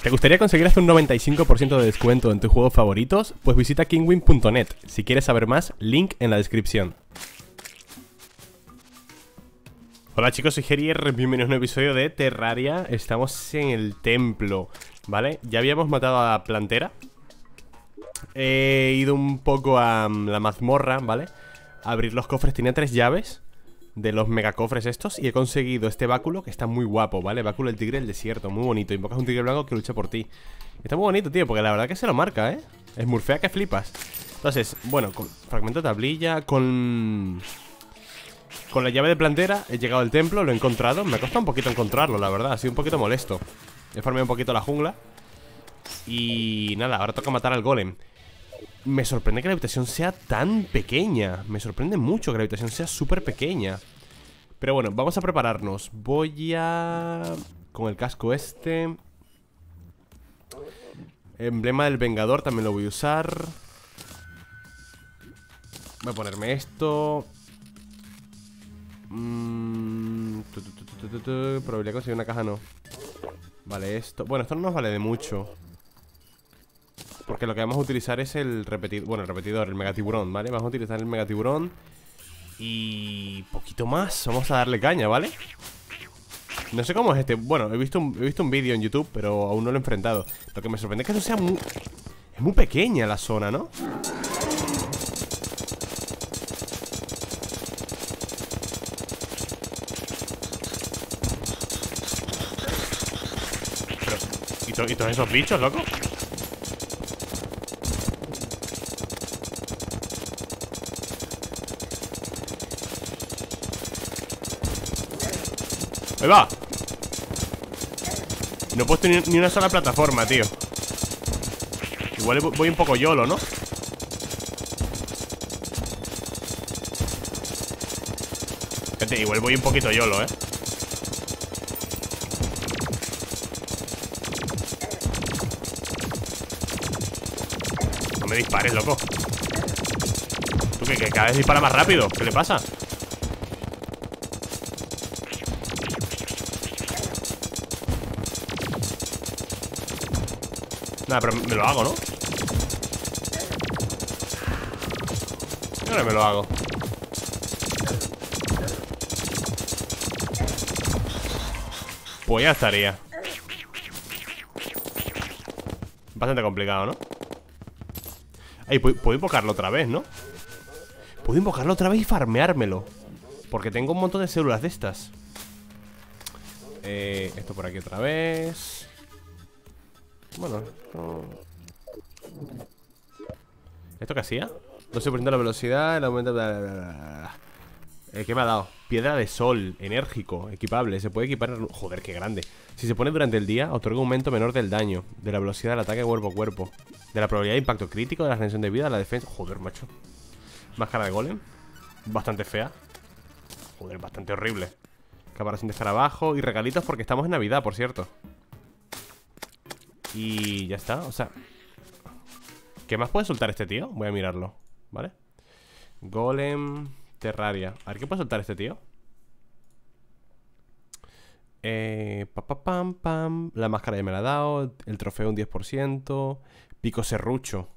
¿Te gustaría conseguir hasta un 95% de descuento en tus juegos favoritos? Pues visita kinwin.net. Si quieres saber más, link en la descripción. Hola chicos, soy Gerier, bienvenidos a un episodio de Terraria. Estamos en el templo, ¿vale? Ya habíamos matado a Plantera. He ido un poco a la mazmorra, ¿vale? A abrir los cofres, tenía 3 llaves de los megacofres estos. Y he conseguido este báculo que está muy guapo, ¿vale? Báculo del tigre del desierto, muy bonito. Invocas un tigre blanco que lucha por ti. Está muy bonito, tío, porque la verdad que se lo marca, ¿eh? Smurfea que flipas. Entonces, bueno, con fragmento de tablilla, con la llave de Plantera he llegado al templo, lo he encontrado. Me ha costado un poquito encontrarlo, la verdad, ha sido un poquito molesto. He farmeado un poquito la jungla. Y nada, ahora toca matar al golem. Me sorprende que la habitación sea tan pequeña. Me sorprende mucho que la habitación sea súper pequeña. Pero bueno, vamos a prepararnos. Voy a... con el casco este. Emblema del Vengador también lo voy a usar. Voy a ponerme esto. Probabilidad de conseguir una caja no. Vale, esto... bueno, esto no nos vale de mucho, porque lo que vamos a utilizar es el repetidor. Bueno, el repetidor, el megatiburón, ¿vale? Vamos a utilizar el megatiburón. Y... poquito más. Vamos a darle caña, ¿vale? No sé cómo es este. Bueno, he visto un vídeo en YouTube, pero aún no lo he enfrentado. Lo que me sorprende es que eso sea muy... es muy pequeña la zona, ¿no? Pero... ¿y todos esos bichos, loco? ¡Ahí va! No he puesto ni una sola plataforma, tío. Igual voy un poco YOLO, ¿no? Gente, igual voy un poquito YOLO, ¿eh? No me dispares, loco. ¿Tú que cada vez dispara más rápido? ¿Qué le pasa? Nada, pero me lo hago, ¿no? Yo ahora me lo hago. Pues ya estaría. Bastante complicado, ¿no? Ay, puedo invocarlo otra vez, ¿no? Puedo invocarlo otra vez y farmeármelo, porque tengo un montón de células de estas. Esto por aquí otra vez. Bueno, ¿esto qué hacía? 12% de la velocidad, el aumento de... ¿qué me ha dado? Piedra de sol, enérgico, equipable. Se puede equipar... joder, qué grande. Si se pone durante el día, otorga un aumento menor del daño, de la velocidad del ataque cuerpo a cuerpo, de la probabilidad de impacto crítico, de la regeneración de vida, de la defensa... joder, macho. Máscara de golem. Bastante fea. Joder, bastante horrible. Caparación de escarabajo y regalitos porque estamos en Navidad, por cierto. Y ya está, o sea, ¿qué más puede soltar este tío? Voy a mirarlo, ¿vale? Golem, Terraria. A ver, ¿qué puede soltar este tío? Pam. La máscara ya me la ha dado. El trofeo un 10%. Pico serrucho.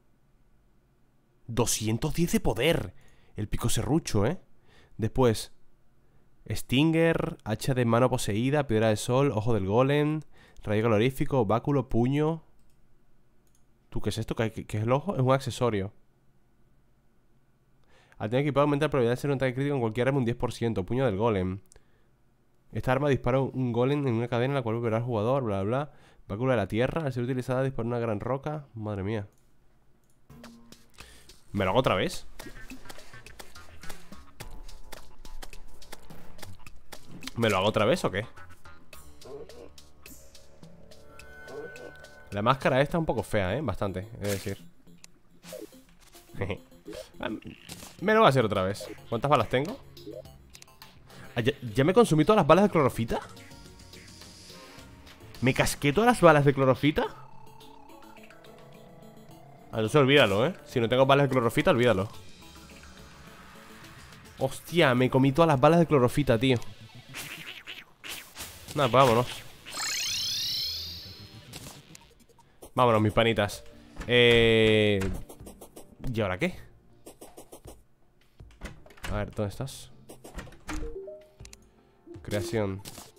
210 de poder. El pico serrucho, ¿eh? Después Stinger, hacha de mano poseída, piedra de sol, ojo del golem, rayo calorífico, báculo, puño. ¿Tú qué es esto? ¿Qué es el ojo? Es un accesorio. Al tener equipado aumenta la probabilidad de ser un ataque crítico en cualquier arma un 10%. Puño del golem. Esta arma dispara un golem en una cadena en la cual volverá al jugador, bla bla. Báculo de la tierra, al ser utilizada dispara una gran roca. Madre mía. ¿Me lo hago otra vez? ¿Me lo hago otra vez o qué? La máscara esta es un poco fea, ¿eh? Bastante, es decir. Me lo voy a hacer otra vez. ¿Cuántas balas tengo? Ah, ¿ya me consumí todas las balas de clorofita? ¿Me casqué todas las balas de clorofita? Ah, entonces olvídalo, ¿eh? Si no tengo balas de clorofita, olvídalo. Hostia, me comí todas las balas de clorofita, tío. Nada, pues vámonos. Vámonos, mis panitas. ¿Y ahora qué? A ver, ¿dónde estás? Creación.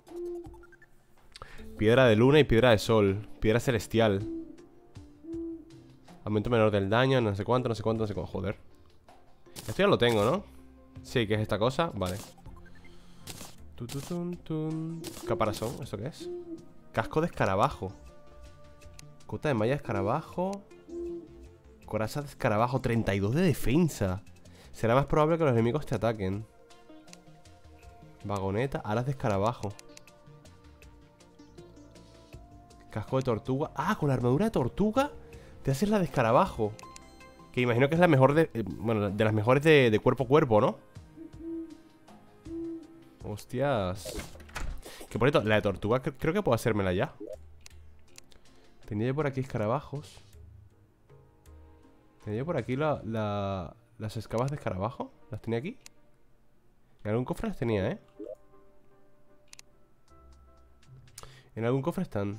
Piedra de luna y piedra de sol. Piedra celestial. Aumento menor del daño, no sé cuánto, no sé cuánto, no sé cuánto. Joder. Esto ya lo tengo, ¿no? Sí, que es esta cosa, vale. Caparazón, ¿esto qué es? Casco de escarabajo. Cota de malla de escarabajo. Coraza de escarabajo, 32 de defensa. Será más probable que los enemigos te ataquen. Vagoneta, alas de escarabajo. Casco de tortuga. Ah, con la armadura de tortuga te haces la de escarabajo. Que imagino que es la mejor de... bueno, de las mejores de cuerpo a cuerpo, ¿no? Hostias. Que por cierto, la de tortuga creo que puedo hacérmela ya. Tenía yo por aquí escarabajos. Tenía yo por aquí las escabas de escarabajo. ¿Las tenía aquí? En algún cofre las tenía, ¿eh? En algún cofre están.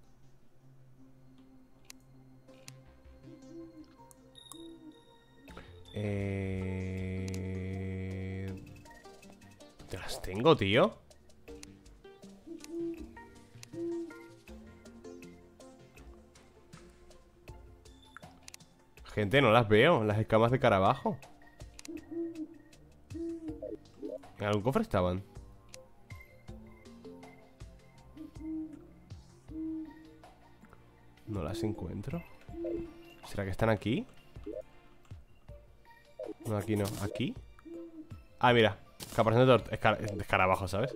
¿Te las tengo, tío? Gente, no las veo. Las escamas de escarabajo. ¿En algún cofre estaban? No las encuentro. ¿Será que están aquí? No, aquí no. ¿Aquí? Ah, mira. Caparazón de escarabajo, ¿sabes?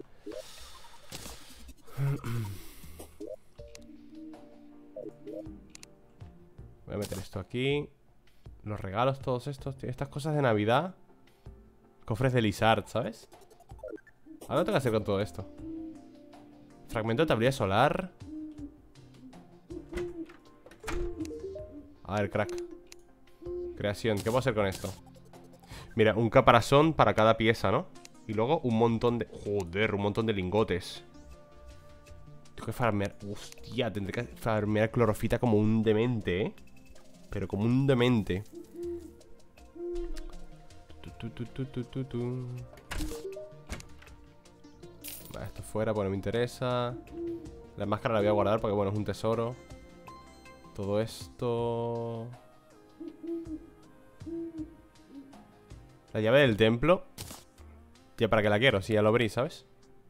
Voy a meter esto aquí. Los regalos, todos estos. Estas cosas de Navidad. Cofres de Lizard, ¿sabes? Ahora tengo que hacer con todo esto. Fragmento de tablilla solar. A ver, crack. Creación, ¿qué puedo hacer con esto? Mira, un caparazón para cada pieza, ¿no? Y luego un montón de... joder, un montón de lingotes. Tengo que farmear... hostia, tendré que farmear clorofita como un demente, ¿eh? Pero como un demente. Vale, esto fuera, pues no me interesa. La máscara la voy a guardar porque, bueno, es un tesoro. Todo esto... la llave del templo. Ya, ¿para qué la quiero? Si ya lo abrí, ¿sabes?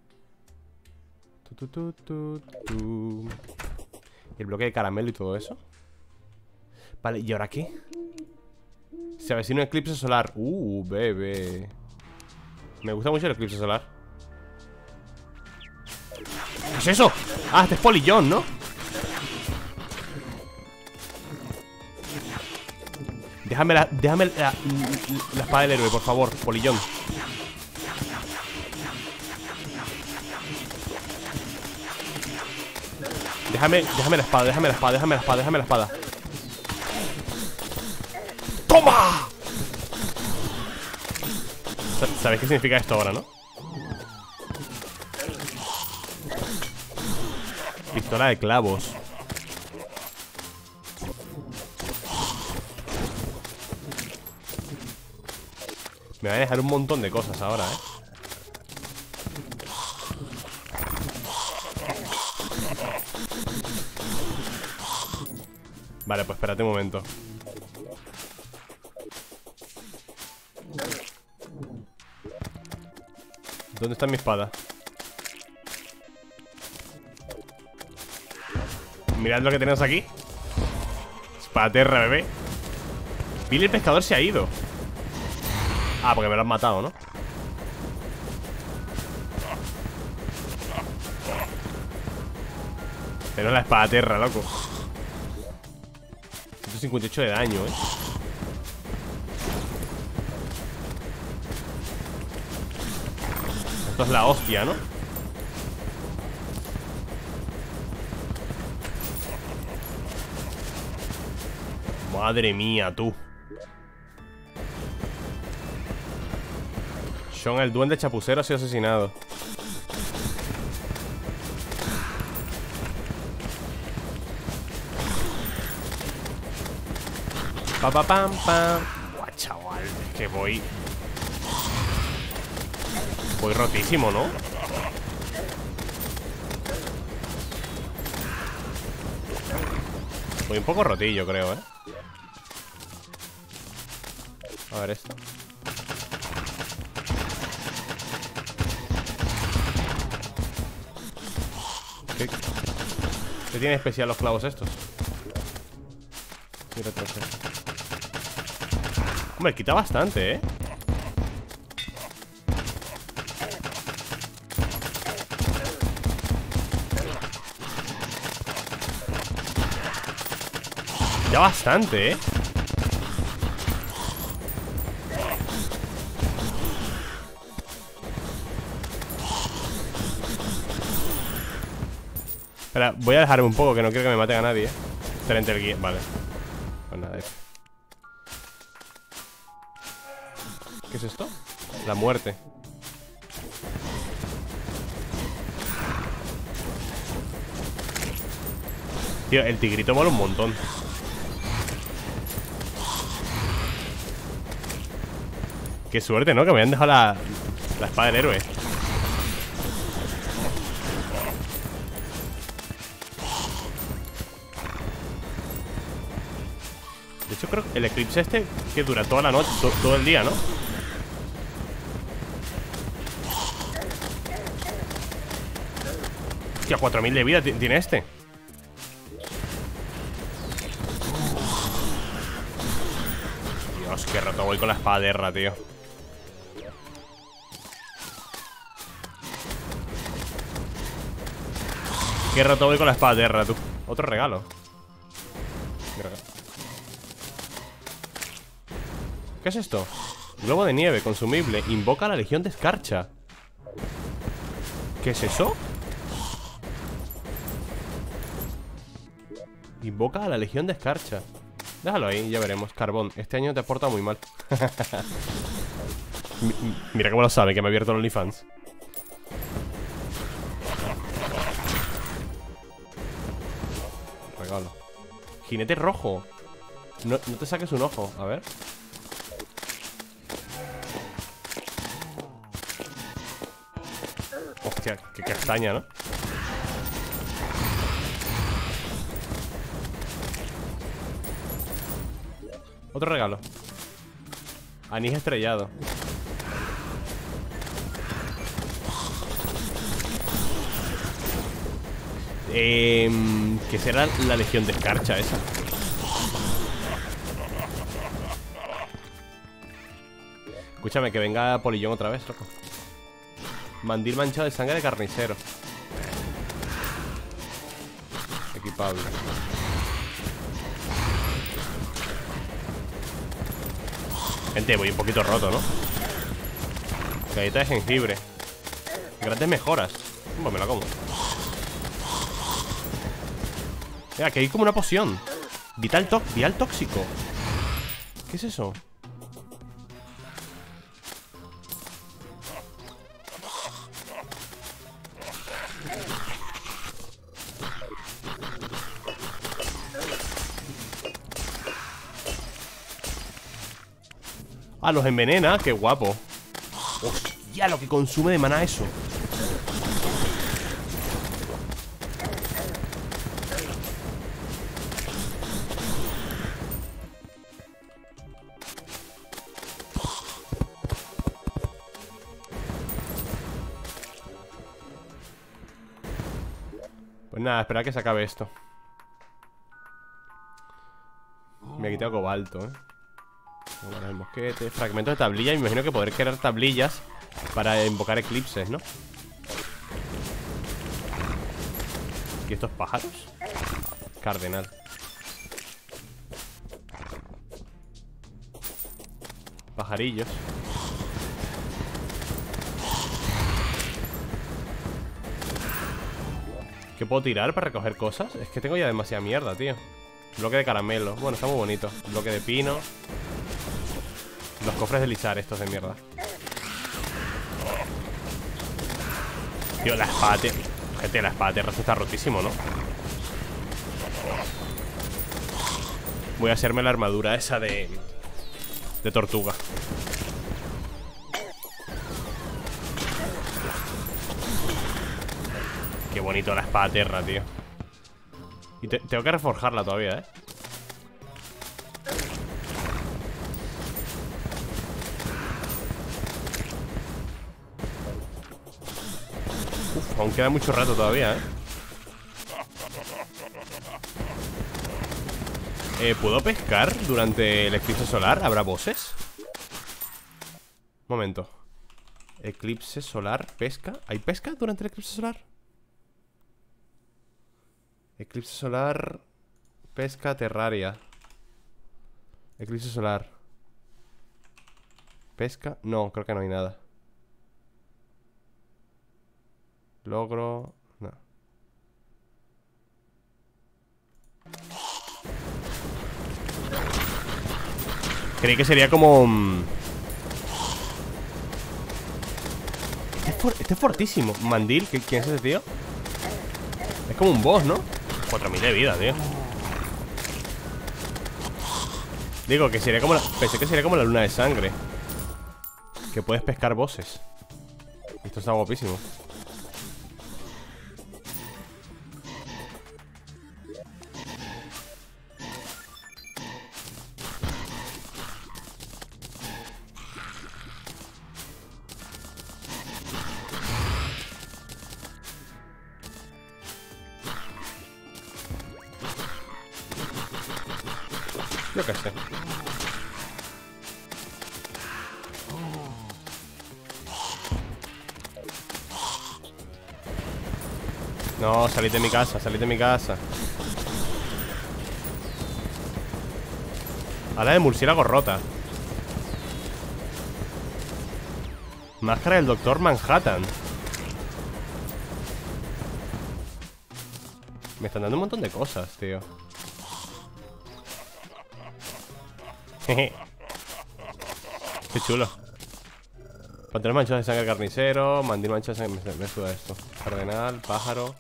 Y el bloque de caramelo y todo eso. Vale, ¿y ahora qué? Se avecina un eclipse solar. Bebé. Me gusta mucho el eclipse solar. ¿Qué es eso? Ah, este es Polillón, ¿no? Déjame la espada del héroe, por favor, Polillón. Déjame la espada, déjame la espada. ¡Toma! ¿Sabéis qué significa esto ahora, no? Pistola de clavos. Me va a dejar un montón de cosas ahora, ¿eh? Vale, pues espérate un momento. ¿Dónde está mi espada? Mirad lo que tenemos aquí. Espadaterra, bebé. Billy el pescador se ha ido. Ah, porque me lo han matado, ¿no? Pero la espadaterra, loco. 158 de daño, ¿eh? Esto es la hostia, ¿no? Madre mía, tú. Sean, el duende chapucero, ha sido asesinado. Pa, pa, pam, pam. Buah, chaval, es que voy rotísimo, ¿no? Voy un poco rotillo, creo, ¿eh? A ver esto. ¿Qué tiene especial los clavos estos? Mira, hombre, quita bastante, ¿eh? Ya bastante, ¿eh? Espera, voy a dejarme un poco, que no quiero que me maten a nadie, ¿eh? Excelente el guía, vale. Pues nada, ¿qué es esto? La muerte. Tío, el tigrito mola un montón. Qué suerte, ¿no? Que me hayan dejado la espada del héroe. De hecho, creo que el eclipse este que dura toda la noche, todo el día, ¿no? Hostia, 4000 de vida tiene este. Dios, qué rato voy con la espada de Erra, tío. Qué rato voy con la espada de Erra, tú. Otro regalo. ¿Qué es esto? Globo de nieve, consumible. Invoca a la legión de escarcha. ¿Qué es eso? Invoca a la legión de escarcha. Déjalo ahí, ya veremos. Carbón, este año te aporta muy mal. Mira cómo lo sabe, que me ha abierto el OnlyFans. Regalo. Jinete rojo. No te saques un ojo, a ver. Hostia, qué castaña, ¿no? Otro regalo. Anís estrellado. ¿Qué será la legión de escarcha esa? Escúchame, que venga Polillón otra vez, loco. Mandil manchado de sangre de carnicero. Equipable. Gente, voy un poquito roto, ¿no? Galleta de jengibre. Grandes mejoras. Pues me la como. Mira, que hay como una poción. Vial tóxico. ¿Qué es eso? Ah, los envenena, qué guapo. Hostia, lo que consume de maná eso. Pues nada, espera que se acabe esto. Me ha quitado cobalto, Bueno, el mosquete, fragmentos de tablilla. Me imagino que podré crear tablillas para invocar eclipses, ¿no? ¿Y estos pájaros? Cardenal. Pajarillos. ¿Qué puedo tirar para recoger cosas? Es que tengo ya demasiada mierda, tío. Bloque de caramelo. Bueno, está muy bonito. Bloque de pino. Los cofres de lizar estos de mierda. Tío, la espada, tío. Gente, la espada de raza está rotísimo, ¿no? voy a hacerme la armadura esa de tortuga. Qué bonito la espada Terra, tío. Y tengo que reforjarla todavía, Uf, aún queda mucho rato todavía, ¿puedo pescar durante el eclipse solar? ¿Habrá bosses? Un momento. Eclipse solar, pesca. ¿Hay pesca durante el eclipse solar? Eclipse solar, pesca, terraria. Eclipse solar, pesca. No, creo que no hay nada. Logro. No. Creí que sería como... Este es fortísimo. Mandil, ¿quién es ese tío? Es como un boss, ¿no? 4000 de vida, tío. Digo que sería como la... Pensé que sería como la luna de sangre, que puedes pescar bosses. Esto está guapísimo. Yo qué sé. No, salid de mi casa, salid de mi casa. Ala de murciélago rota. Máscara del Doctor Manhattan. Me están dando un montón de cosas, tío. Jeje. Qué chulo. Pantalones manchados de sangre carnicero. Mandil manchado de sangre. Me suda esto. Cardenal, pájaro.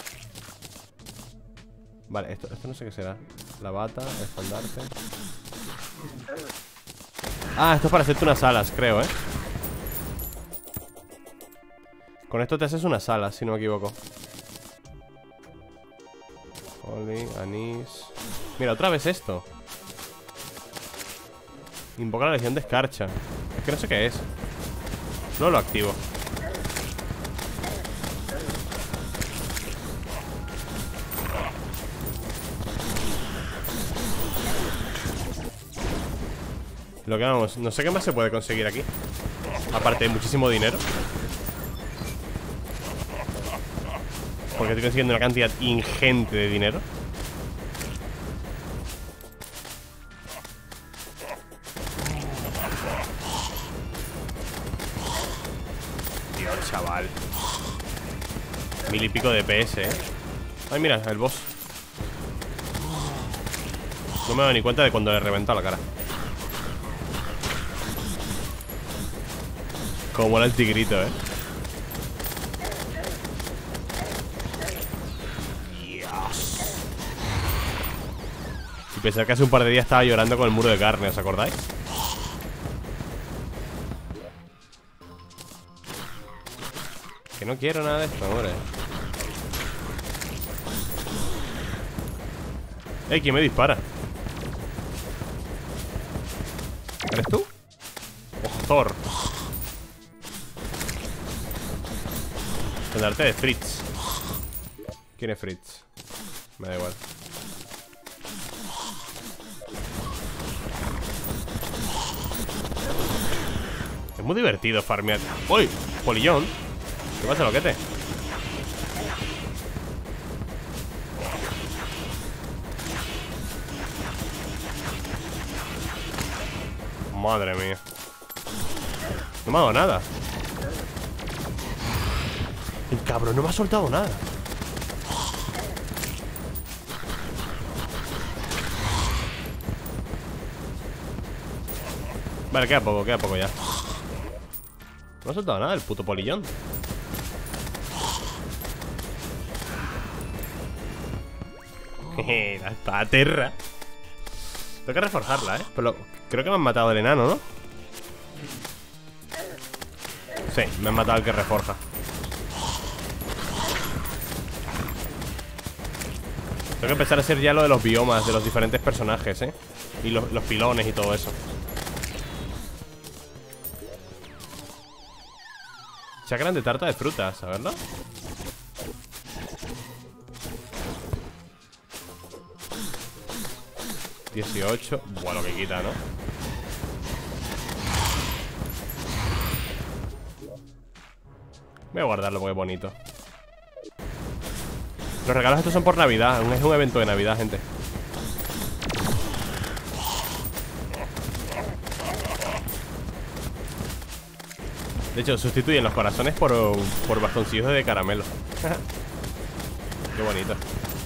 Vale, esto no sé qué será. La bata, el estandarte. Ah, esto es para hacerte unas alas, creo, Con esto te haces unas alas, si no me equivoco. Oli, anís. Mira, otra vez esto. Invoca la legión de escarcha. Es que no sé qué es. No lo activo. Lo que vamos, no sé qué más se puede conseguir aquí. Aparte de muchísimo dinero. Porque estoy consiguiendo una cantidad ingente de dinero. Dios, chaval. 1000 y pico de PS, Ay, mira, el boss. No me doy ni cuenta de cuando le reventa la cara. Como mola el tigrito, Dios. Y pensar que hace un par de días estaba llorando con el muro de carne, ¿os acordáis? Que no quiero nada de esto, hombre. ¡Ey! ¿Quién me dispara? ¿Eres tú? ¡Oh, Thor! El arte de Fritz. ¿Quién es Fritz? Me da igual. Es muy divertido farmear. ¡Uy! Polillón. ¿Qué pasa, loquete? Madre mía. No me ha dado nada. El cabrón no me ha soltado nada. Vale, queda poco ya. No me ha soltado nada el puto polillón. Jeje, la espada Terra. Tengo que reforjarla, pero creo que me han matado el enano, ¿no? Sí, me han matado el que reforja. Tengo que empezar a hacer ya lo de los biomas de los diferentes personajes, y los pilones y todo eso. Chakran de tarta de frutas, a verlo. $18. Bueno, que quita, ¿no? Voy a guardarlo porque es bonito. Los regalos estos son por Navidad. Es un evento de Navidad, gente. De hecho, sustituyen los corazones por bastoncillos de caramelo. Qué bonito.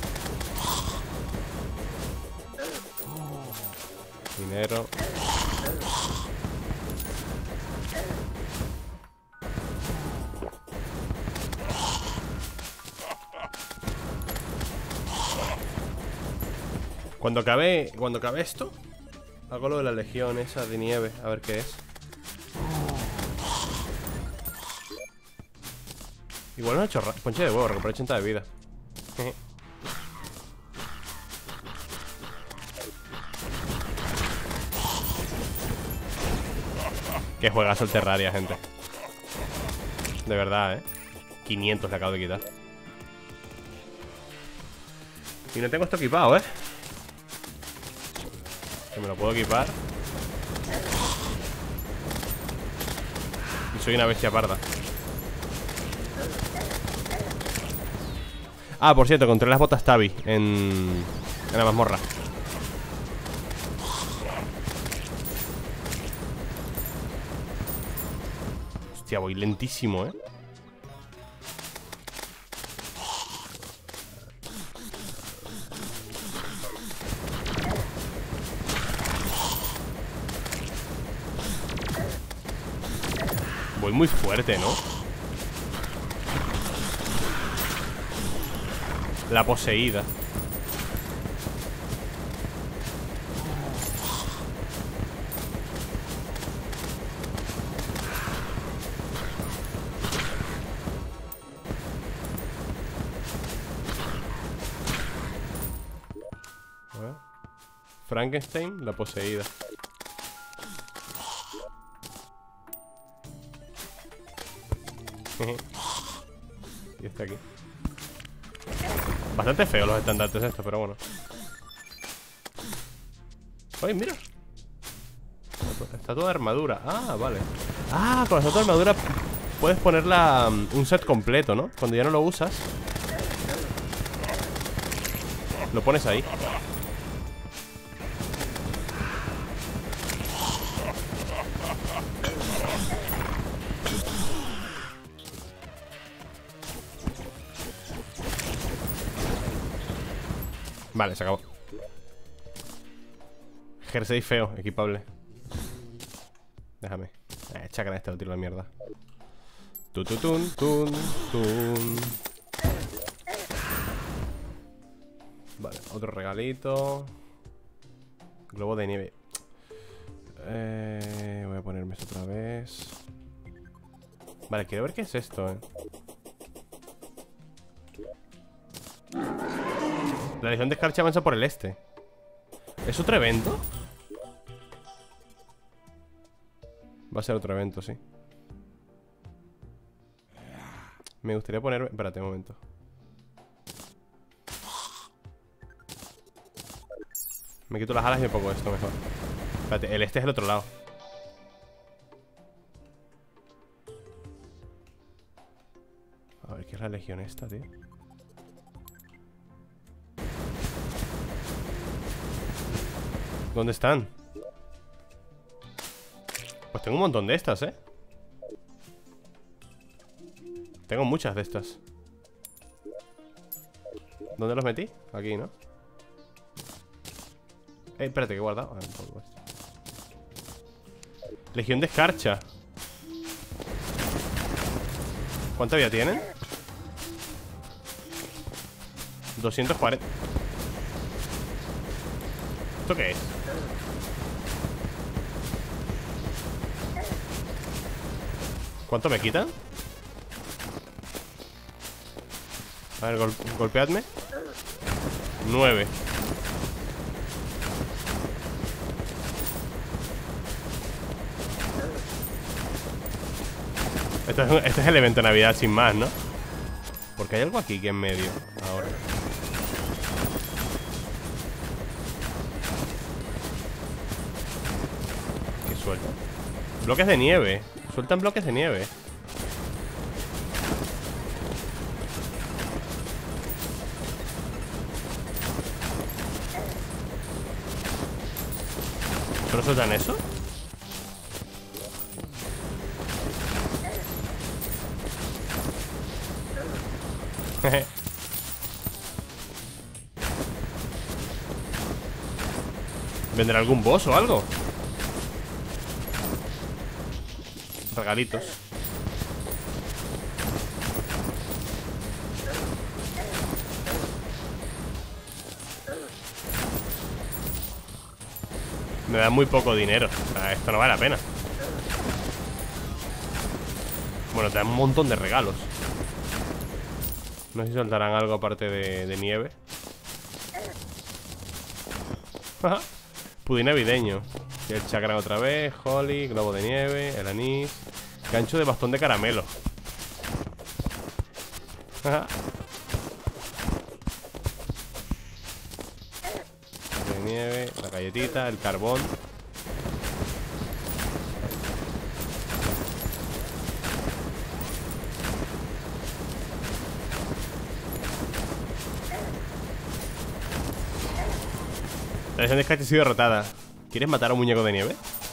Dinero. Cuando acabe esto, hago lo de la legión esa de nieve. A ver qué es. Igual una chorra. Ponche de huevo, recupera 80 de vida. Que juegazo el Terraria, gente. De verdad, 500 le acabo de quitar. Y no tengo esto equipado, que me lo puedo equipar. Y soy una bestia parda. Ah, por cierto, encontré las botas Tabi en la mazmorra. Hostia, voy lentísimo, Voy muy fuerte, ¿no? La poseída. A ver. Frankenstein, la poseída. Y está aquí. Bastante feos los estandartes estos, pero bueno. Oye, mira. Estatua de armadura. Ah, vale. Ah, con la estatua de armadura puedes ponerla un set completo, ¿no? Cuando ya no lo usas, lo pones ahí. Vale, se acabó. Jersey feo, equipable. Déjame. Chakra este, lo tiro a la mierda. Tututun, tun, tun. Vale, otro regalito. Globo de nieve. Voy a ponerme esto otra vez. Vale, quiero ver qué es esto, La Legión de Escarcha avanza por el este. ¿Es otro evento? Va a ser otro evento, sí. Me gustaría ponerme... Espérate un momento. Me quito las alas y me pongo esto mejor. Espérate, el este es el otro lado. A ver, ¿qué es la legión esta, tío? ¿Dónde están? Pues tengo un montón de estas, Tengo muchas de estas. ¿Dónde los metí? Aquí, ¿no? Espérate, que he guardado. Ah, un poco esto. Legión de Escarcha. ¿Cuánta vida tienen? 240. ¿Esto qué es? ¿Cuánto me quitan? A ver, golpeadme. 9. Este es el evento de Navidad sin más, ¿no? Porque hay algo aquí que en medio ahora. ¿Qué suelta? Bloques de nieve. Sueltan bloques de nieve. ¿Solo sueltan eso? ¿Vendrá algún boss o algo? Regalitos. Me da muy poco dinero. O sea, esto no vale la pena. Bueno, te dan un montón de regalos. No sé si soltarán algo aparte de nieve. Pudín navideño. El chakra otra vez, Holly, globo de nieve, el anís, gancho de bastón de caramelo. De nieve, la galletita, el carbón. La leyenda es que ha sido derrotada. ¿Quieres matar a un muñeco de nieve?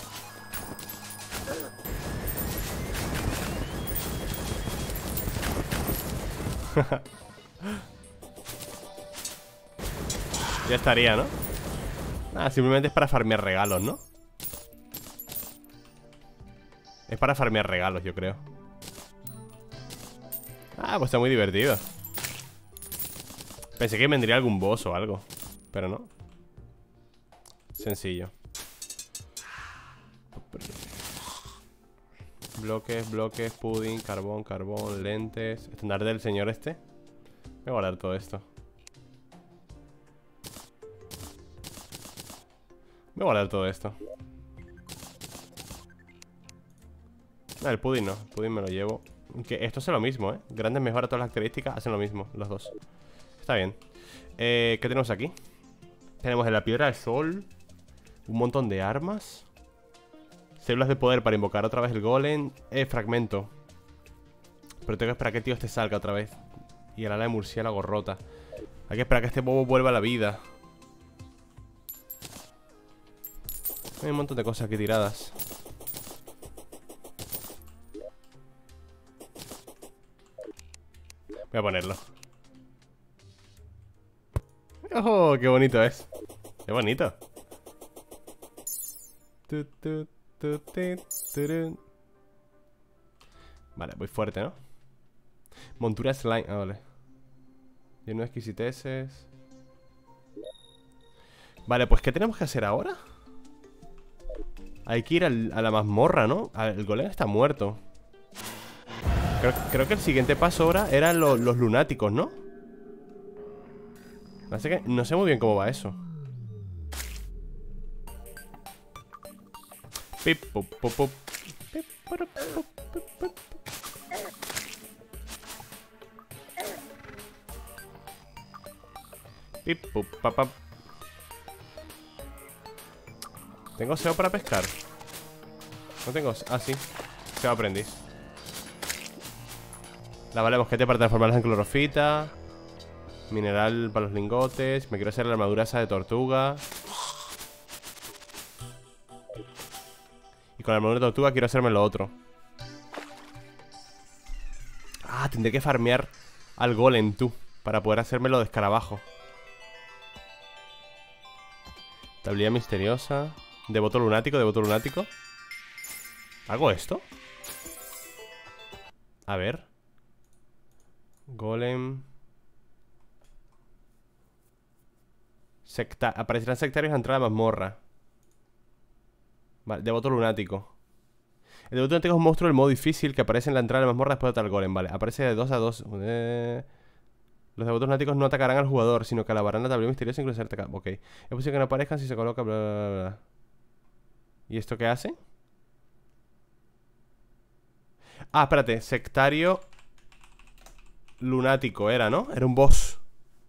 Ya estaría, ¿no? Nada, simplemente es para farmear regalos, ¿no? Es para farmear regalos, yo creo. Ah, pues está muy divertido. Pensé que vendría algún boss o algo, pero no. Sencillo. Bloques, bloques, pudding, carbón, carbón, lentes. Estandarte del señor este. Voy a guardar todo esto. Voy a guardar todo esto. Ah, el pudding no. El pudding me lo llevo. Que esto hace lo mismo, ¿eh? Grandes mejora todas las características. Hacen lo mismo, los dos. Está bien. ¿Qué tenemos aquí? Tenemos la piedra del sol. Un montón de armas. Células de poder para invocar otra vez el golem. Fragmento. Pero tengo que esperar que tío este salga otra vez. Y el ala de murciélago rota. Hay que esperar que este bobo vuelva a la vida. Hay un montón de cosas aquí tiradas. Voy a ponerlo. ¡Oh, qué bonito es! ¡Qué bonito! Vale, voy fuerte, ¿no? Montura slime, ah, vale. Lleno de exquisiteces. Vale, pues ¿qué tenemos que hacer ahora? Hay que ir a la mazmorra, ¿no? El golem está muerto. Creo que el siguiente paso ahora eran los lunáticos, ¿no? Así que no sé muy bien cómo va eso. Pip, pop, pop, pop. Pip, pop, pop, pop, pop. Pip, pop, pop, pop. ¿Tengo SEO para pescar? No tengo... Ah, sí. SEO aprendiz. La vale mosquete para transformarlas en clorofita. Mineral para los lingotes. Me quiero hacer la armadura esa de tortuga. Y con la armadura de tortuga quiero hacerme lo otro. Ah, tendré que farmear al golem, tú, para poder hacerme lo de escarabajo. Tablilla misteriosa. Devoto lunático, devoto lunático. ¿Hago esto? A ver. Golem. Aparecerán sectarios a entrar a la mazmorra. Vale, devoto lunático. El debut nático es un monstruo del modo difícil que aparece en la entrada de la mazmorra después de tal golem, vale. Aparece de 2 a 2. Los debutos náticos no atacarán al jugador, sino que alabarán la tablilla misteriosa incluso ser atacado. Ok. Es posible que no aparezcan si se coloca bla bla bla. ¿Y esto qué hace? Ah, espérate. Sectario lunático era, ¿no? Era un boss.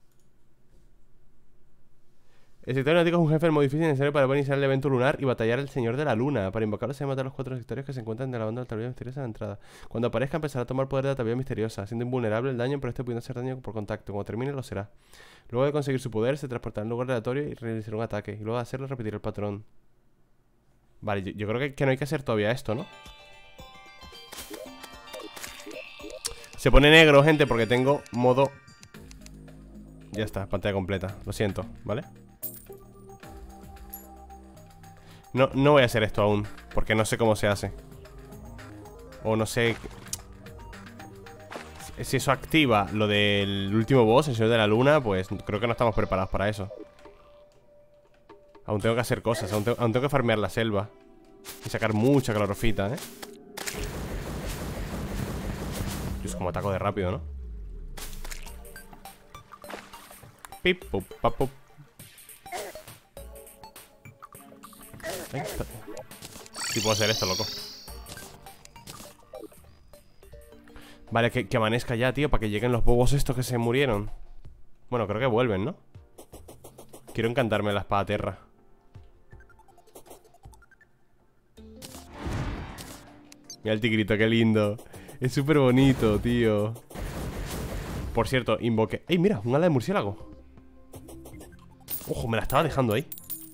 El sectario lunático es un jefe del modo difícil necesario para poder iniciar el evento lunar y batallar al señor de la luna. Para invocarlo se debe matar a los 4 sectarios que se encuentran de la banda de la tablilla misteriosa en la entrada. Cuando aparezca empezará a tomar poder de la tablilla misteriosa, siendo invulnerable el daño, pero este pudiendo hacer daño por contacto. Cuando termine lo será. Luego de conseguir su poder se transportará a un lugar aleatorio y realizará un ataque. Y luego de hacerlo repetirá el patrón. Vale, yo creo que no hay que hacer todavía esto, ¿no? Se pone negro, gente, porque tengo modo... Ya está, pantalla completa. Lo siento, ¿vale? No voy a hacer esto aún, porque no sé cómo se hace. O no sé si eso activa lo del último boss, el señor de la luna. Pues creo que no estamos preparados para eso. Aún tengo que hacer cosas, aún tengo que farmear la selva y sacar mucha clorofita, ¿eh? Dios, como ataco de rápido, ¿no? Pip, pup, papup. Sí puedo hacer esto, loco. Vale, que amanezca ya, tío, para que lleguen los bobos estos que se murieron. Bueno, creo que vuelven, ¿no? Quiero encantarme la espada terra. Mira el tigrito, qué lindo. Es súper bonito, tío. Por cierto, invoqué... ¡Ey, mira! Un ala de murciélago. Ojo, me la estaba dejando ahí.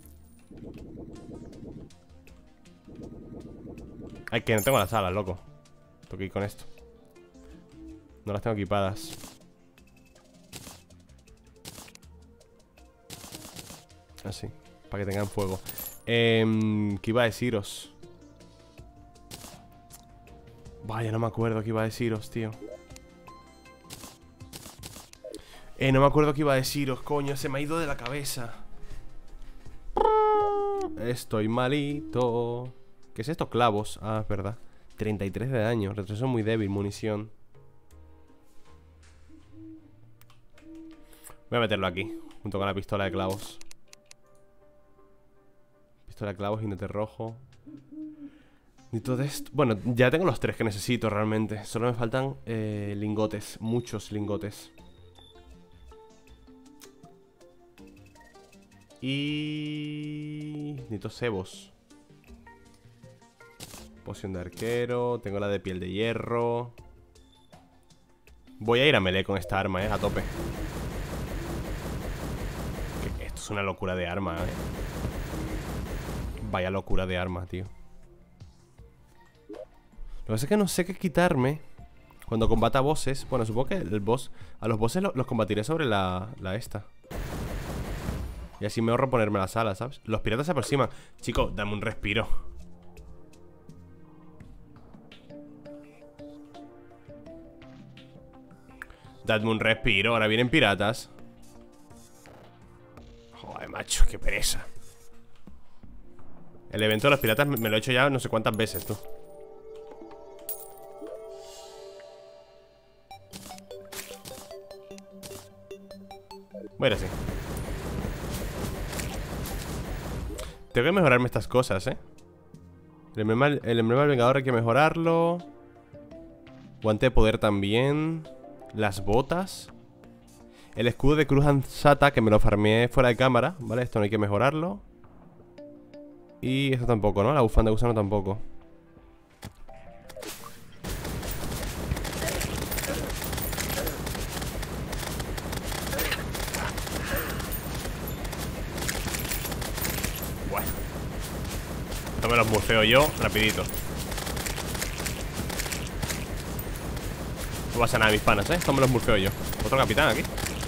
Ay, que no tengo las alas, loco. Tengo que ir con esto. No las tengo equipadas. Así, para que tengan fuego. ¿Qué iba a deciros? Vaya, no me acuerdo qué iba a deciros, tío. No me acuerdo qué iba a deciros, coño. Se me ha ido de la cabeza. Estoy malito. ¿Qué es esto? Clavos. Ah, es verdad. 33 de daño. Retroceso muy débil. Munición. Voy a meterlo aquí, junto con la pistola de clavos. Pistola de clavos, jinete rojo. Y todo esto. Bueno, ya tengo los 3 que necesito realmente. Solo me faltan lingotes. Muchos lingotes. Y... necesito cebos. Poción de arquero. Tengo la de piel de hierro. Voy a ir a melee con esta arma, a tope. Esto es una locura de arma, Vaya locura de arma, tío. Lo que pasa es que no sé qué quitarme cuando combata bosses. Bueno, supongo que el boss... A los bosses los combatiré sobre la esta. Y así me ahorro ponerme las alas, ¿sabes? Los piratas se aproximan. Chico, dame un respiro. Dadme un respiro, ahora vienen piratas. Joder, macho, qué pereza. El evento de los piratas me lo he hecho ya no sé cuántas veces, tú. Voy a ir así. Tengo que mejorarme estas cosas, El emblema del vengador hay que mejorarlo. Guante de poder también. Las botas. El escudo de Cruz Ansata, que me lo farmeé fuera de cámara, ¿vale? Esto no hay que mejorarlo. Y esto tampoco, ¿no? La bufanda de gusano tampoco. Bueno. Esto me los murfeo yo, rapidito. No pasa nada, mis panas, Esto me los murfeo yo. Otro capitán aquí.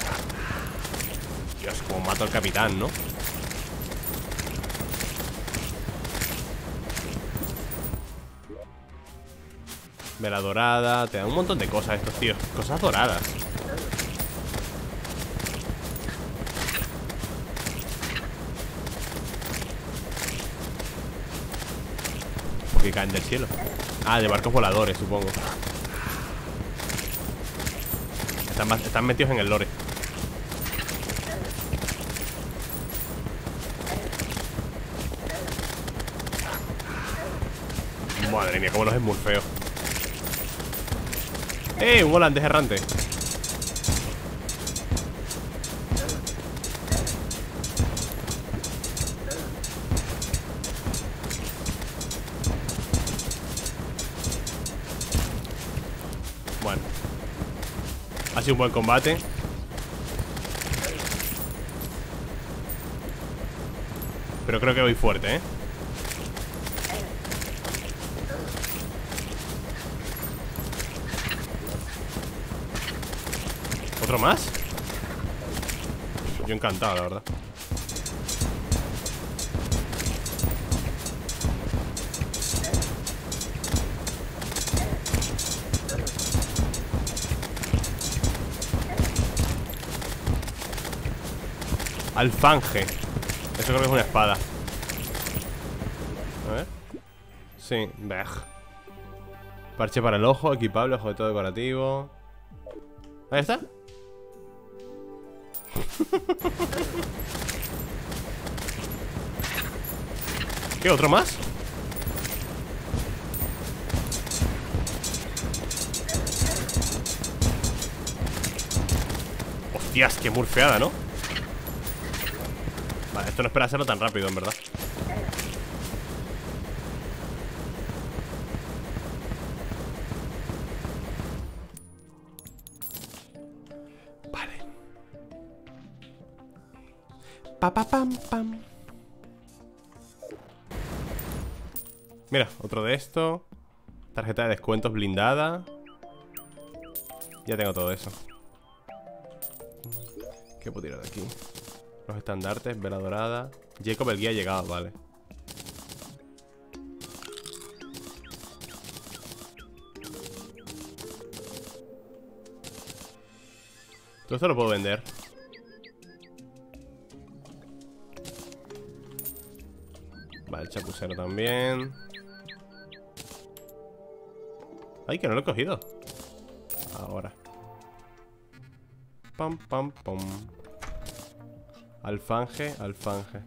Dios, como mato al capitán, ¿no? Vela dorada. Te dan un montón de cosas estos tíos. Cosas doradas. que caen del cielo. Ah, de barcos voladores, supongo. Están metidos en el lore. Madre mía, cómo los esmurfeo. Un volante errante. Bueno, ha sido un buen combate. Pero creo que voy fuerte, ¿eh? ¿Otro más? Yo encantado, la verdad. Alfanje. Eso creo que es una espada. A ver. Sí, bej. Parche para el ojo, equipable, objeto decorativo. Ahí está. ¿Qué? ¿Otro más? Hostias, qué murfeada, ¿no? Vale, esto no espera hacerlo tan rápido, en verdad. Vale. Pam, pam. Mira, otro de esto. Tarjeta de descuentos blindada. Ya tengo todo eso. ¿Qué puedo tirar de aquí? Los estandartes, vela dorada. Jacob el guía ha llegado, vale. Todo esto lo puedo vender. Vale, el chapucero también. Ay, que no lo he cogido. Ahora. Pam, pam, pam. Alfanje, alfanje.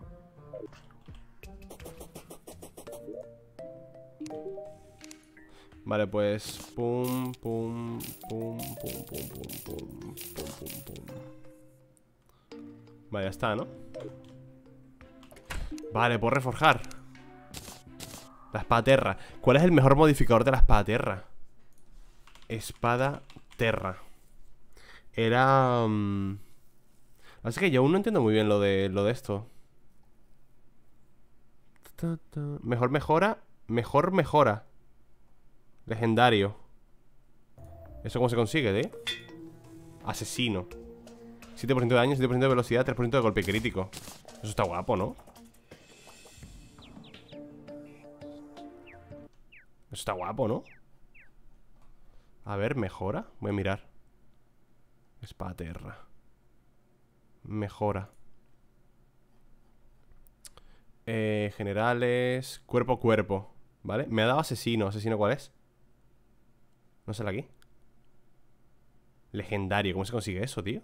Vale, pues pum, pum, pum, pum, pum, pum, pum, pum, pum, pum. Vale, ya está, ¿no? Vale, puedo reforjar la espada terra. ¿Cuál es el mejor modificador de la espada terra? Espada terra. Era... Así que yo aún no entiendo muy bien lo de esto. Mejor mejora. Mejor mejora. Legendario. ¿Eso cómo se consigue, Asesino. 7% de daño, 7% de velocidad, 3% de golpe crítico. Eso está guapo, ¿no? Eso está guapo, ¿no? A ver, mejora. Voy a mirar. Espada terra. Mejora. Generales. Cuerpo a cuerpo. ¿Vale? Me ha dado asesino. ¿Asesino cuál es? No sale aquí. Legendario. ¿Cómo se consigue eso, tío?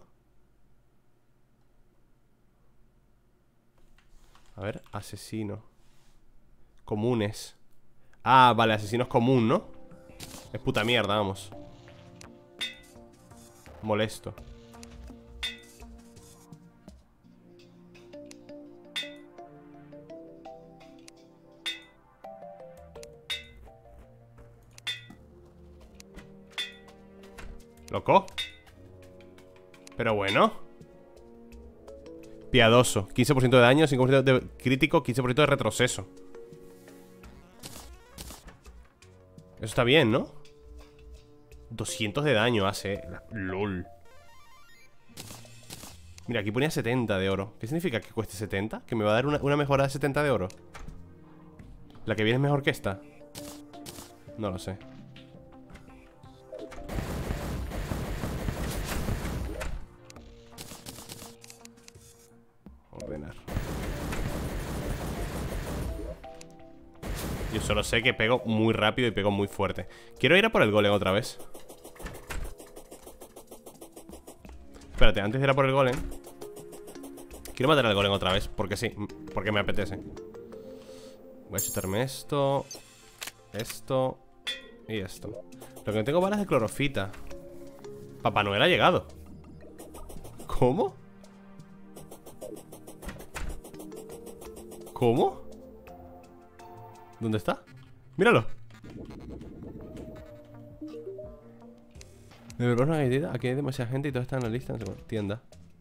A ver, asesino. Comunes. Ah, vale, asesino es común, ¿no? Es puta mierda, vamos. Molesto. ¿Loco? Pero bueno. Piadoso. 15% de daño, 5% de crítico, 15% de retroceso. Eso está bien, ¿no? 200 de daño hace. LOL. Mira, aquí ponía 70 de oro. ¿Qué significa que cueste 70? ¿Que me va a dar una mejora de 70 de oro? ¿La que viene es mejor que esta? No lo sé. Ordenar. Yo Solo sé que pego muy rápido y pego muy fuerte. Quiero ir a por el golem otra vez. Espérate, antes de ir a por el golem, quiero matar al golem otra vez, porque sí, porque me apetece. Voy a chutarme esto, esto y esto. Lo que no tengo balas de clorofita. Papá Noel ha llegado. ¿Cómo? ¿Cómo? ¿Dónde está? ¡Míralo! ¿Me preparas una galletita? Aquí hay demasiada gente y todo está en la lista. Tienda.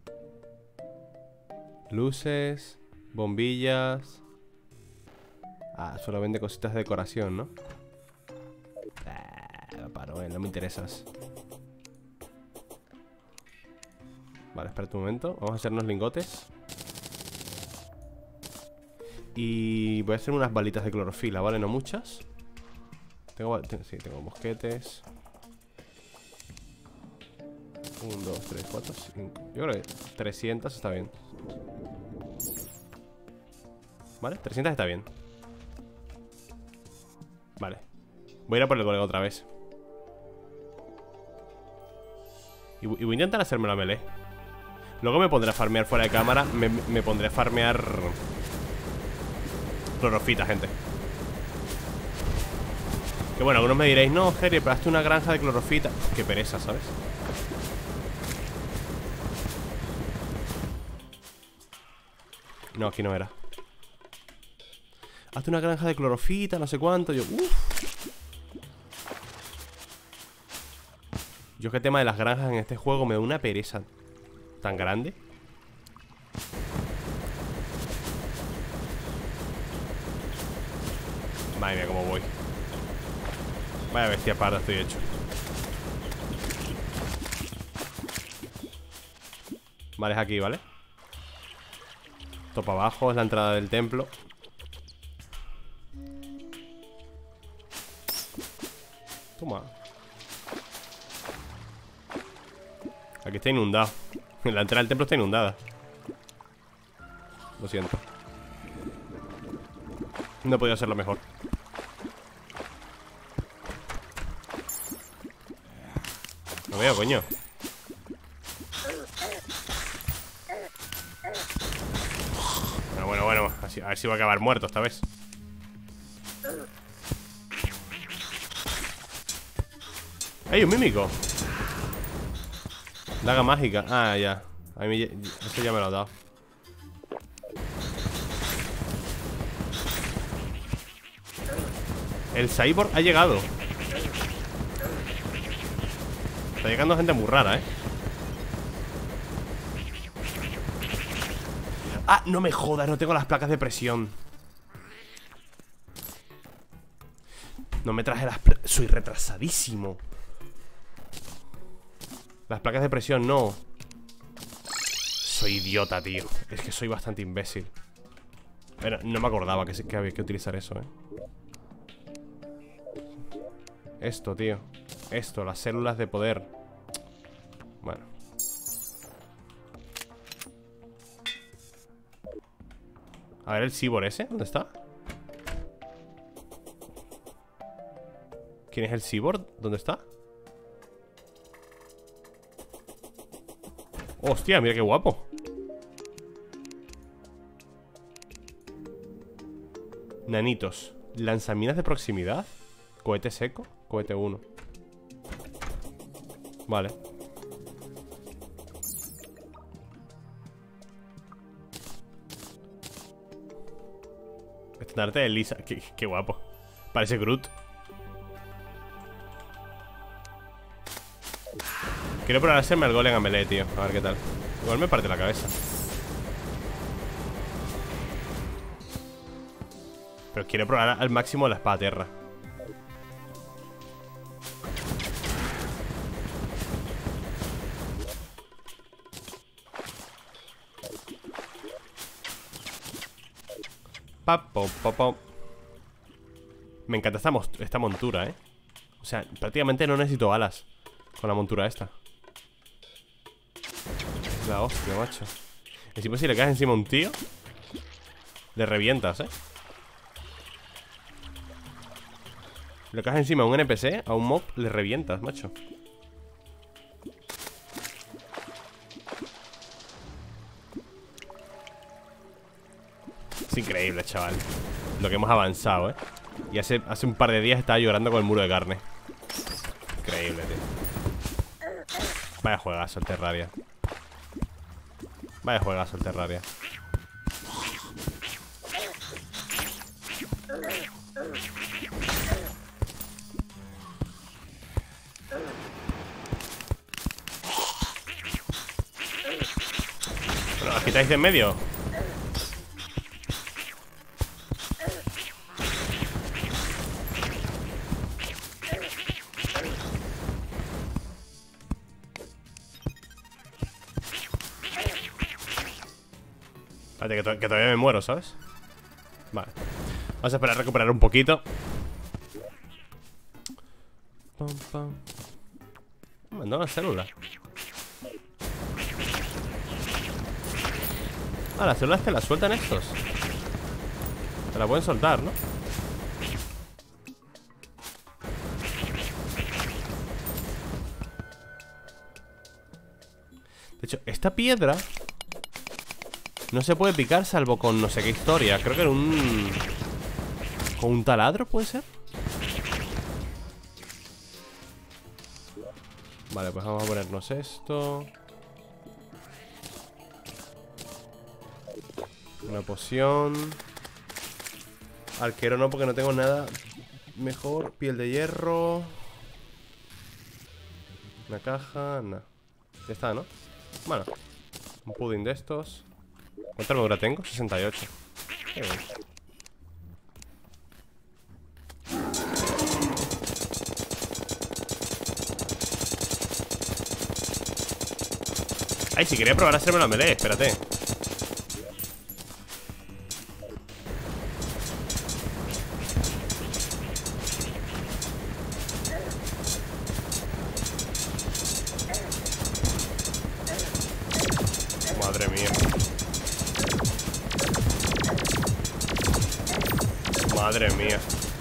Luces, bombillas. Ah, solo vende cositas de decoración, ¿no? Papá Noel, no me interesas. Vale, espérate un momento. Vamos a hacernos lingotes. Y voy a hacer unas balitas de clorofila, ¿vale? No muchas. Sí, tengo mosquetes. 1, 2, 3, 4, 5. Yo creo que 300 está bien. ¿Vale? 300 está bien. Vale. Voy a ir a por el golem otra vez. Y voy a intentar hacerme la melee. Luego me pondré a farmear fuera de cámara. Me pondré a farmear clorofita, gente. Que bueno, algunos me diréis: no, Jerry, pero hazte una granja de clorofita. Qué pereza, ¿sabes? No, aquí no era. Hazte una granja de clorofita, no sé cuánto. Yo, Yo que el tema de las granjas en este juego me da una pereza tan grande. Madre mía, cómo voy. Vaya bestia parda estoy hecho. Vale, es aquí, ¿vale? Topa abajo, es la entrada del templo. Toma. Aquí está inundado. La entrada del templo está inundada. Lo siento. No podía hacerlo mejor. No veo, coño. Bueno, así, a ver si va a acabar muerto esta vez. ¡Ey, un mímico! Daga mágica. Ah, ya. A mí eso ya me lo ha dado. El cyborg ha llegado. Está llegando gente muy rara, ¿eh? Ah, no me jodas, no tengo las placas de presión. No me traje las placas. Soy retrasadísimo. Las placas de presión no. Soy idiota, tío. Es que soy bastante imbécil. Pero no me acordaba que había que utilizar eso, Esto, tío. Esto, las células de poder. Bueno. A ver el cyborg ese, ¿dónde está? ¿Quién es el cyborg? ¿Dónde está? Hostia, mira qué guapo. Nanitos. Lanzaminas de proximidad. Cohete seco. Cohete 1. Vale. Estandarte de Lisa. Qué guapo. Parece Groot. Quiero probar a hacerme el golem a melee, tío. A ver qué tal. Igual me parte la cabeza. Pero quiero probar al máximo la espada tierra. Me encanta esta montura, O sea, prácticamente no necesito alas con la montura esta. La hostia, macho. Encima si le caes encima a un tío, le revientas, Le caes encima a un NPC, a un mob, le revientas, macho. Es increíble, chaval. Lo que hemos avanzado, Y hace un par de días estaba llorando con el muro de carne. Increíble, tío. Vaya juegazo el Terraria. Vaya juegazo el Terraria. Bueno, ¿os quitáis de en medio? Espérate, que todavía me muero, ¿sabes? Vale. Vamos a esperar a recuperar un poquito. Pam, pam. Me mandó una célula. Ah, las células te las sueltan estos. Te la pueden soltar, ¿no? De hecho, esta piedra no se puede picar salvo con no sé qué historia. Creo que era un... ¿con un taladro puede ser? Vale, pues vamos a ponernos esto. Una poción. Arquero no, porque no tengo nada mejor. Piel de hierro. Una caja, nada. Ya está, ¿no? Bueno, un pudding de estos. ¿Cuánta armadura tengo? 68. Qué bien. Ay, si quería probar a hacerme la melee, espérate. Madre mía. Madre mía.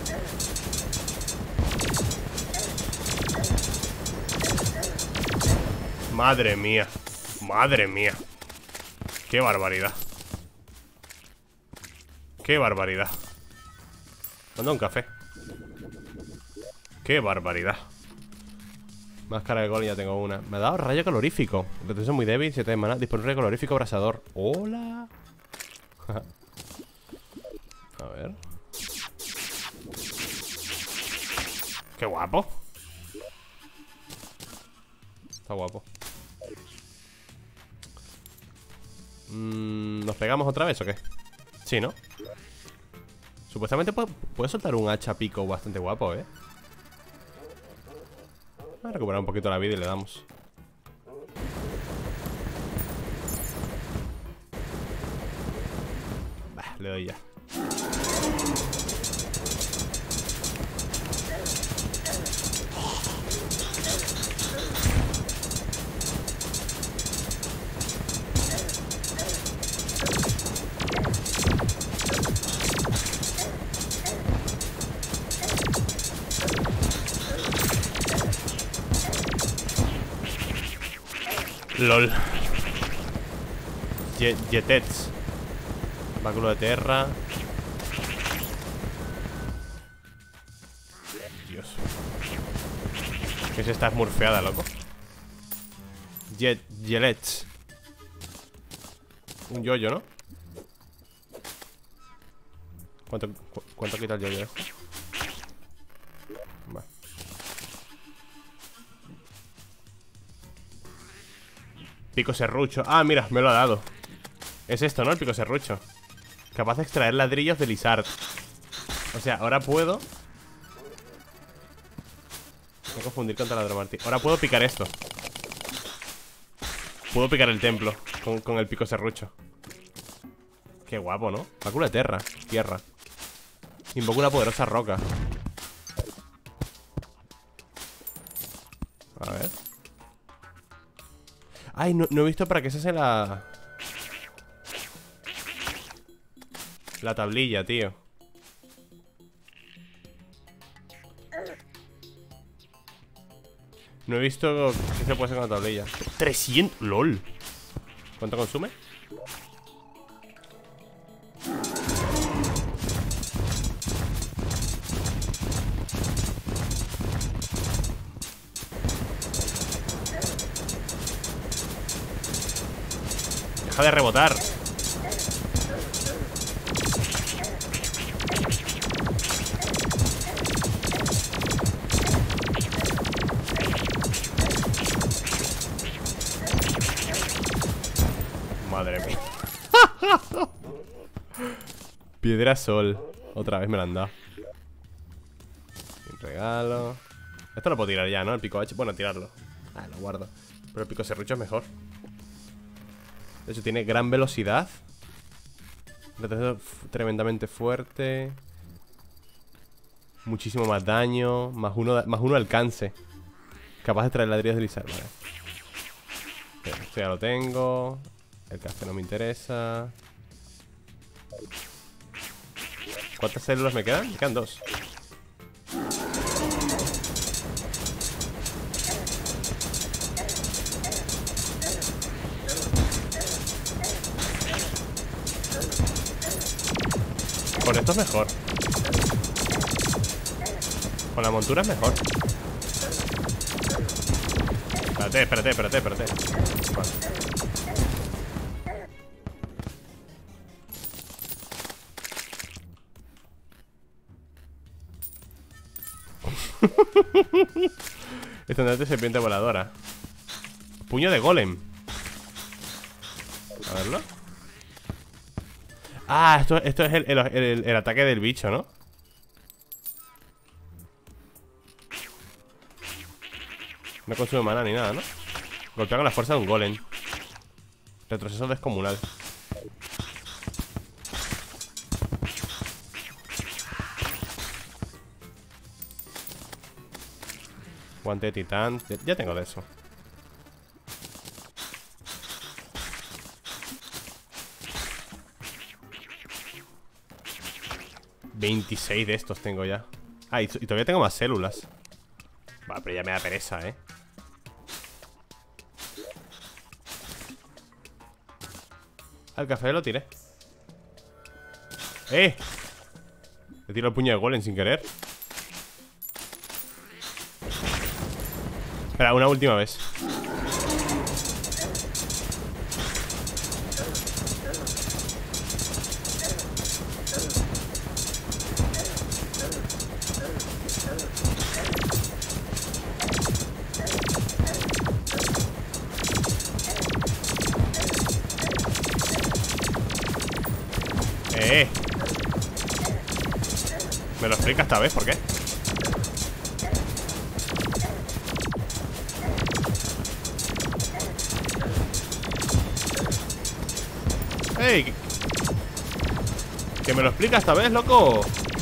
Madre mía. Madre mía. Qué barbaridad. Qué barbaridad. Manda un café. Qué barbaridad. Máscara de gol, ya tengo una. Me ha dado rayo calorífico. Retención muy débil, 7 de mana. Dispone rayo calorífico abrasador. Hola. A ver. Qué guapo. Está guapo. ¿Nos pegamos otra vez o qué? Sí, ¿no? Supuestamente puede soltar un hacha pico bastante guapo, Vamos a recuperar un poquito la vida y le damos. Bah, le doy ya. LOL. Jetets. Báculo de tierra. Dios. ¿Qué es esta smurfeada, loco? Jelets. Un yoyo, ¿no? ¿Cuánto quita el yoyo? Vale. Pico serrucho. Ah, mira, me lo ha dado. Es esto, ¿no? El pico serrucho. Capaz de extraer ladrillos de Lizard. O sea, ahora puedo... No confundir con taladro martillo. Ahora puedo picar esto. Puedo picar el templo con el pico serrucho. Qué guapo, ¿no? Báculo de tierra. Invoco una poderosa roca. A ver. Ay, no he visto para qué se hace la tablilla, tío. No he visto qué se puede hacer con la tablilla. 300, lol. ¿Cuánto consume? Deja de rebotar. Madre mía. Piedra sol. Otra vez me la han dado. Un regalo. Esto lo puedo tirar ya, ¿no? El pico H. Bueno, tirarlo. Ah, lo guardo. Pero el pico serrucho es mejor. De hecho, tiene gran velocidad. Retroceso tremendamente fuerte. Muchísimo más daño. Más uno alcance. Capaz de traer ladrillos de Lizard, vale. Bien, esto ya lo tengo. El café no me interesa. ¿Cuántas células me quedan? Me quedan 2. Con esto es mejor. Con la montura es mejor. Espérate. Vale. Estandarte de serpiente voladora. Puño de golem. A verlo. Ah, esto es el ataque del bicho, ¿no? No consume mana ni nada, ¿no? Golpea con la fuerza de un golem. Retroceso descomunal. Guante de titán. Ya tengo de eso. $26 de estos tengo ya. Ah, y todavía tengo más células. Va, pero ya me da pereza, ¿eh? Al café lo tiré. ¡Eh! Le tiro el puño de golem sin querer. Espera, una última vez. ¿Me lo explica esta vez? ¿Por qué? ¡Ey! ¿Que me lo explica esta vez, loco?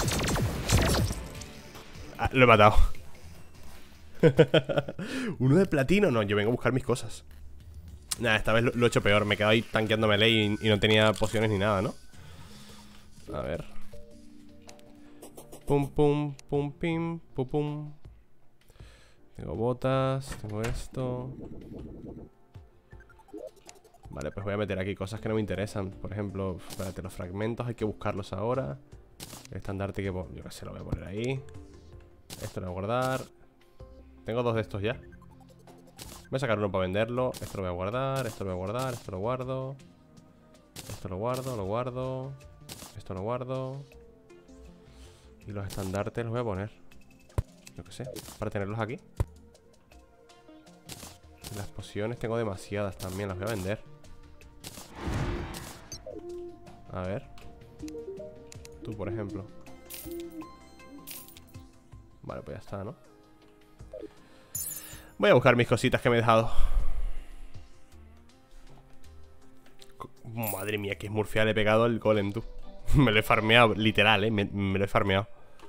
Ah, lo he matado. Uno de platino. No, yo vengo a buscar mis cosas. Nada, esta vez lo he hecho peor. Me he quedado ahí tanqueando melee y no tenía pociones ni nada, ¿no? A ver. Pum, pum, pum, pim, pum, pum. Tengo botas, tengo esto. Vale, pues voy a meter aquí cosas que no me interesan. Por ejemplo, espérate, los fragmentos hay que buscarlos ahora. El estandarte que... yo qué sé, lo voy a poner ahí. Esto lo voy a guardar. Tengo 2 de estos ya. Voy a sacar uno para venderlo. Esto lo voy a guardar, esto lo voy a guardar, esto lo guardo. Esto lo guardo, lo guardo. Esto lo guardo. Y los estandartes los voy a poner. Yo qué sé, para tenerlos aquí. Y las pociones tengo demasiadas también, las voy a vender. A ver. Tú, por ejemplo. Vale, pues ya está, ¿no? Voy a buscar mis cositas que me he dejado. Madre mía, que smurfea le he pegado el golem, tú. Me lo he farmeado, literal, me lo he farmeado.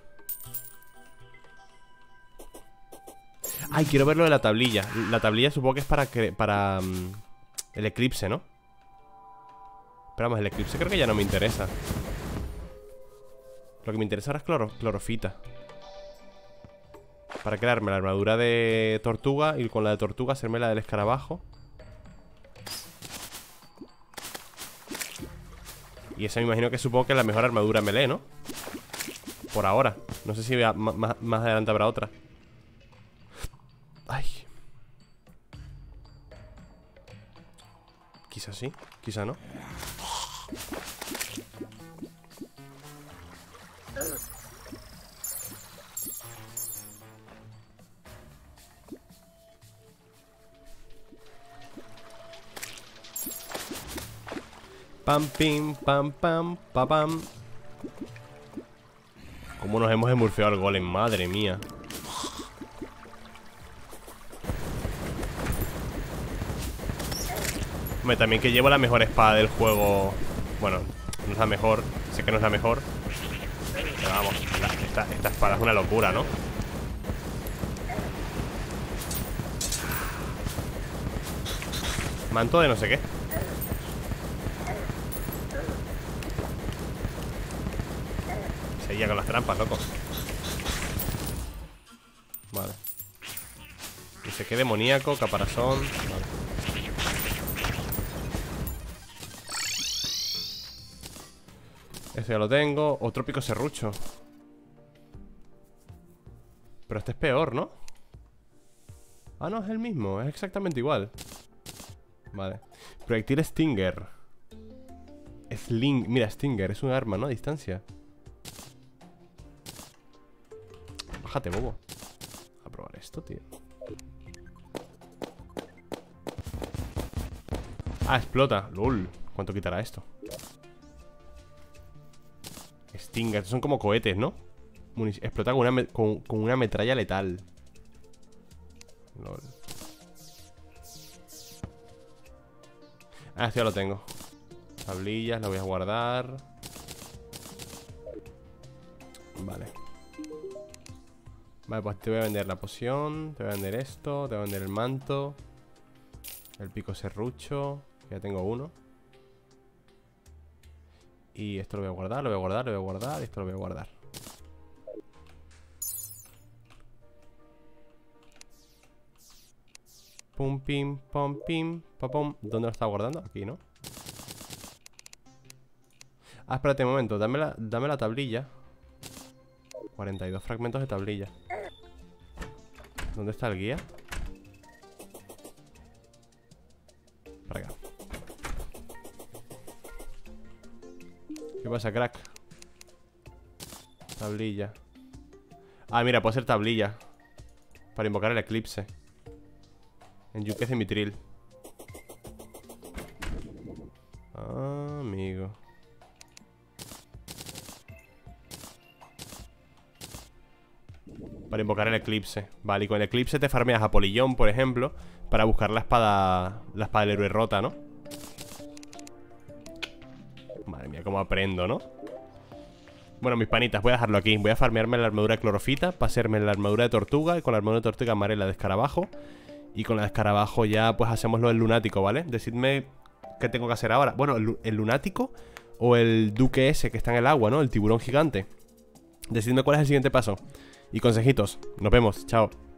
Ay, quiero ver lo de la tablilla. La tablilla supongo que es para el eclipse, ¿no? Pero vamos, el eclipse creo que ya no me interesa. Lo que me interesa ahora es clorofita. Para crearme la armadura de tortuga. Y con la de tortuga hacerme la del escarabajo. Y esa me imagino que supongo que es la mejor armadura melee, ¿no? Por ahora. No sé si más adelante habrá otra. Ay. Quizá sí, quizá no. Pam, pim, pam, pam, pa, pam. Cómo nos hemos emurfeado al golem, madre mía. Hombre, también que llevo la mejor espada del juego. Bueno, no es la mejor. Sé que no es la mejor. Pero vamos, esta espada es una locura, ¿no? Manto de no sé qué. Seguía con las trampas, loco. Vale. No sé qué, demoníaco, caparazón. Vale. Este ya lo tengo. Otro pico serrucho. Pero este es peor, ¿no? Ah, no, es el mismo. Es exactamente igual. Vale. Proyectil Stinger. Sling. Mira, Stinger. Es un arma, ¿no? A distancia. Bájate, bobo. A probar esto, tío. Ah, explota. LOL. ¿Cuánto quitará esto? Stinger. Estos son como cohetes, ¿no? Explota con una metralla letal. LOL. Ah, esto ya lo tengo. Tablillas, la voy a guardar. Vale. Vale, pues te voy a vender la poción. Te voy a vender esto. Te voy a vender el manto. El pico serrucho. Ya tengo uno. Y esto lo voy a guardar, lo voy a guardar, lo voy a guardar. Y esto lo voy a guardar. Pum, pim, pom, pim, pum. ¿Dónde lo estaba guardando? Aquí, ¿no? Ah, espérate un momento. Dame la tablilla. 42 fragmentos de tablilla. ¿Dónde está el guía? Para acá. ¿Qué pasa, crack? Tablilla. Ah, mira, puede ser tablilla para invocar el eclipse en Yunque de Mitril. Ah, amigo. Para invocar el eclipse. Vale, y con el eclipse te farmeas a Polillón, por ejemplo, para buscar la espada del héroe rota, ¿no? Madre mía, cómo aprendo, ¿no? Bueno, mis panitas, voy a dejarlo aquí. Voy a farmearme la armadura de clorofita, para hacerme la armadura de tortuga. Y con la armadura de tortuga amaré la de escarabajo. Y con la de escarabajo ya pues hacemos lo del lunático, ¿vale? Decidme qué tengo que hacer ahora. Bueno, el lunático o el duque ese que está en el agua, ¿no? El tiburón gigante. Decidme cuál es el siguiente paso. Y consejitos, nos vemos, chao.